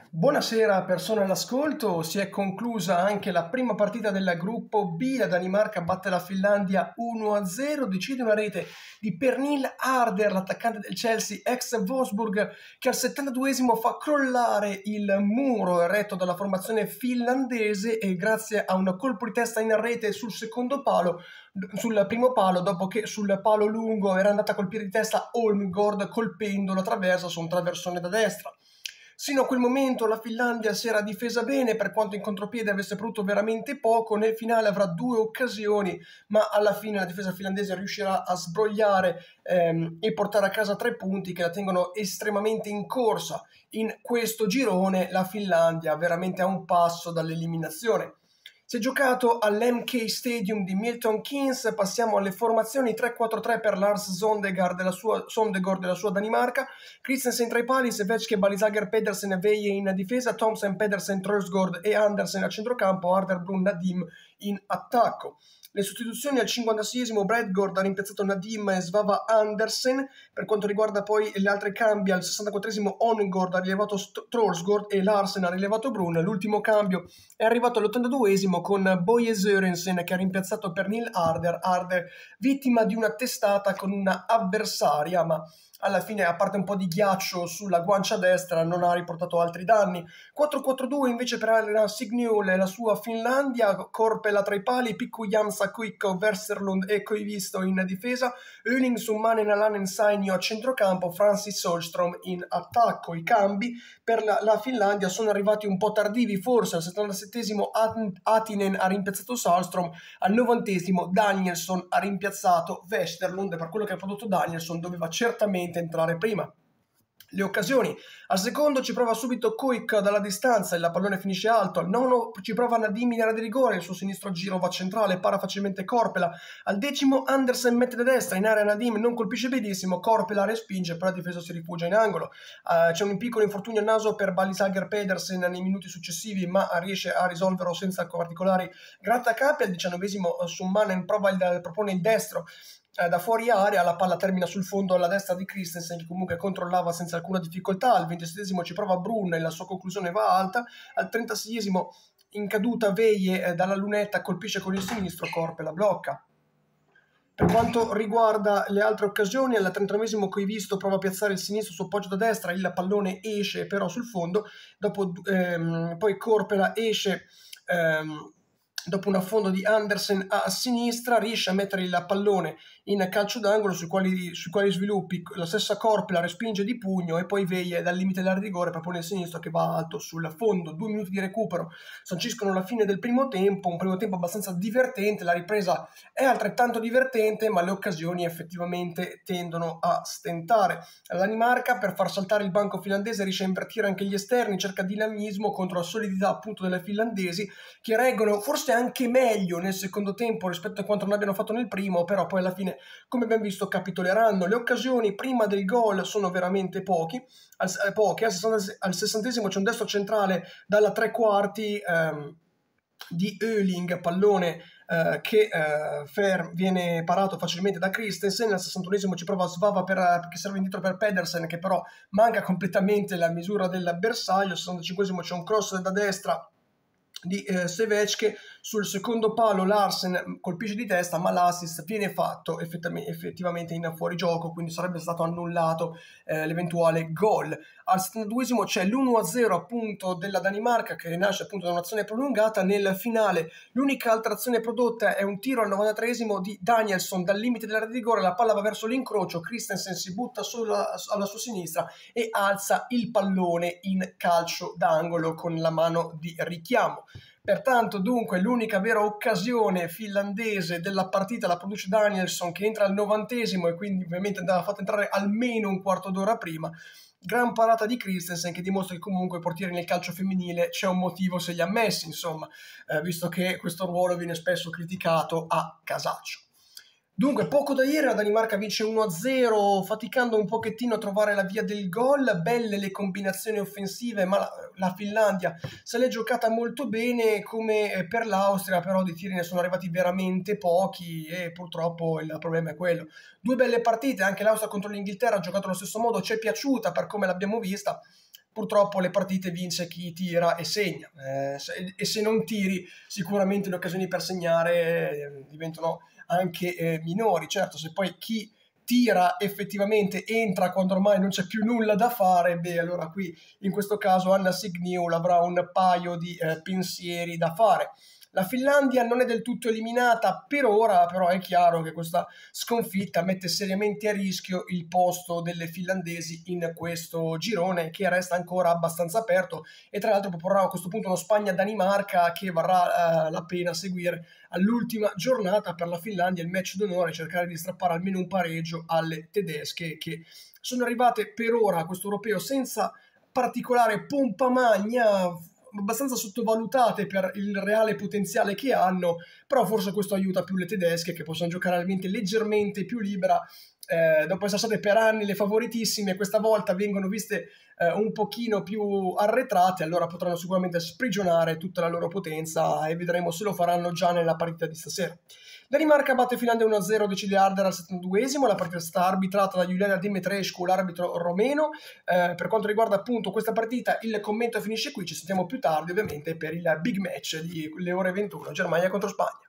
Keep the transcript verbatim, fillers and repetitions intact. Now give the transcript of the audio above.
Buonasera persone all'ascolto, si è conclusa anche la prima partita del gruppo B, la Danimarca batte la Finlandia uno a zero, decide una rete di Pernille Harder, l'attaccante del Chelsea ex Wolfsburg, che al settantaduesimo fa crollare il muro eretto dalla formazione finlandese e grazie a un colpo di testa in rete sul secondo palo, sul primo palo, dopo che sul palo lungo era andata a colpire di testa Holmgård colpendo la traversa su un traversone da destra. Sino a quel momento la Finlandia si era difesa bene, per quanto in contropiede avesse prodotto veramente poco. Nel finale avrà due occasioni, ma alla fine la difesa finlandese riuscirà a sbrogliare ehm, e portare a casa tre punti che la tengono estremamente in corsa. In questo girone la Finlandia veramente a un passo dall'eliminazione. Si è giocato all'M K Stadium di Milton Keynes, passiamo alle formazioni tre quattro tre per Lars Sondergaard della sua, Sondergaard della sua Danimarca, Christensen tra i pali, Sevechke, Balisager, Pedersen e Veje in difesa, Thompson, Pedersen, Trøsgaard e Andersen a centrocampo, Harder, Brun, Nadim in attacco. Le sostituzioni: al cinquantaseiesimo Bredgård ha rimpiazzato Nadim e Svava Andersen. Per quanto riguarda poi gli altri cambi, al sessantaquattresimo Holmgård ha rilevato Trøsgaard e Larsen ha rilevato Brun. L'ultimo cambio è arrivato all'ottantaduesimo con Boje Sørensen che ha rimpiazzato Pernille Harder, Harder vittima di una testata con una avversaria, ma alla fine, a parte un po' di ghiaccio sulla guancia destra, non ha riportato altri danni. quattro quattro due invece per Arena Signuol e la sua Finlandia, Korpela tra i pali, Pikku Jamsa, Quick, Verserlund e Koivisto in difesa, Öling, Summanen, Alanen, Sainio a centrocampo, Francis Solstrom in attacco. I cambi per la, la Finlandia sono arrivati un po' tardivi, forse al settantasettesimo Atinen ha rimpiazzato Salstrom, al novantesimo Danielsson ha rimpiazzato Westerlund. Per quello che ha prodotto Danielsson doveva certamente entrare prima. Le occasioni: al secondo ci prova subito Kuik dalla distanza e la pallone finisce alto, al nono ci prova Nadim in area di rigore, il suo sinistro giro va centrale, para facilmente Korpela, al decimo Andersen mette da destra, in area Nadim non colpisce benissimo, Korpela respinge, però la difesa si rifugia in angolo. Uh, c'è un piccolo infortunio al naso per Balisager Pedersen nei minuti successivi, ma riesce a risolverlo senza particolari grattacapi. Al diciannovesimo Summanen prova il, propone il destro da fuori area, la palla termina sul fondo alla destra di Christensen che comunque controllava senza alcuna difficoltà. Al ventisettesimo ci prova Brun e la sua conclusione va alta. Al trentaseiesimo in caduta Veje eh, dalla lunetta colpisce con il sinistro, Corpe la blocca. Per quanto riguarda le altre occasioni, al trentanovesimo Koivisto prova a piazzare il sinistro su appoggio da destra, il pallone esce però sul fondo, dopo ehm, poi Korpela esce ehm, dopo un affondo di Andersen a sinistra, riesce a mettere il pallone in calcio d'angolo sui quali, sui quali sviluppi la stessa Korpela respinge di pugno e poi Veje dal limite dell'area di rigore propone il sinistro che va alto sul fondo. Due minuti di recupero sanciscono la fine del primo tempo, un primo tempo abbastanza divertente, la ripresa è altrettanto divertente, ma le occasioni effettivamente tendono a stentare. La Danimarca, per far saltare il banco finlandese, riesce a invertire anche gli esterni, cerca dinamismo contro la solidità appunto delle finlandesi che reggono forse anche meglio nel secondo tempo rispetto a quanto non abbiano fatto nel primo, però poi alla fine, come abbiamo visto, capitoleranno. Le occasioni prima del gol sono veramente pochi, al, eh, poche. Al, sessanta, al sessantesimo c'è un destro centrale dalla tre quarti ehm, di Öling, pallone eh, che eh, Fer viene parato facilmente da Christensen. Al sessantunesimo ci prova Svava per, che serve indietro per Pedersen, che però manca completamente la misura del bersaglio. Al sessantacinquesimo c'è un cross da destra di eh, Sevechke sul secondo palo, Larsen colpisce di testa, ma l'assist viene fatto effettivamente in fuorigioco, quindi sarebbe stato annullato eh, l'eventuale gol. Al settantaduesimo c'è l'uno a zero appunto della Danimarca, che nasce appunto da un'azione prolungata. Nel finale l'unica altra azione prodotta è un tiro al novantatreesimo di Danielsson dal limite dell'area di rigore, la palla va verso l'incrocio, Christensen si butta sulla, alla sua sinistra e alza il pallone in calcio d'angolo con la mano di richiamo. Pertanto, dunque, l'unica vera occasione finlandese della partita la produce Danielsson, che entra al novantesimo e quindi ovviamente andava fatto entrare almeno un quarto d'ora prima. Gran parata di Christensen che dimostra che comunque i portieri nel calcio femminile c'è un motivo se li ha messi, insomma, eh, visto che questo ruolo viene spesso criticato a casaccio. Dunque, poco da ieri, la Danimarca vince uno a zero, faticando un pochettino a trovare la via del gol. Belle le combinazioni offensive, ma la, la Finlandia se l'è giocata molto bene, come per l'Austria, però di tiri ne sono arrivati veramente pochi e purtroppo il problema è quello. Due belle partite, anche l'Austria contro l'Inghilterra ha giocato allo stesso modo, ci è piaciuta per come l'abbiamo vista. purtroppo le partite vince chi tira e segna, eh, se, e se non tiri sicuramente le occasioni per segnare eh, diventano anche eh, minori. Certo, se poi chi tira effettivamente entra quando ormai non c'è più nulla da fare, beh, allora qui in questo caso Anna Signiul avrà un paio di eh, pensieri da fare. La Finlandia non è del tutto eliminata per ora, però è chiaro che questa sconfitta mette seriamente a rischio il posto delle finlandesi in questo girone, che resta ancora abbastanza aperto, e tra l'altro proporrà a questo punto uno Spagna-Danimarca che varrà eh, la pena seguire all'ultima giornata per la Finlandia, il match d'onore, cercare di strappare almeno un pareggio alle tedesche, che sono arrivate per ora a questo europeo senza particolare pompa magna, abbastanza sottovalutate per il reale potenziale che hanno, però forse questo aiuta più le tedesche, che possono giocare realmente leggermente più libera, eh, dopo essere state per anni le favoritissime, questa volta vengono viste eh, un pochino più arretrate, allora potranno sicuramente sprigionare tutta la loro potenza e vedremo se lo faranno già nella partita di stasera. Danimarca batte Finlandia uno a zero, decide Arder al settantaduesimo, la partita è stata arbitrata da Iuliana Dimitrescu, l'arbitro romeno. Eh, per quanto riguarda appunto questa partita, il commento finisce qui, ci sentiamo più tardi ovviamente per il big match di le ore ventuno, Germania contro Spagna.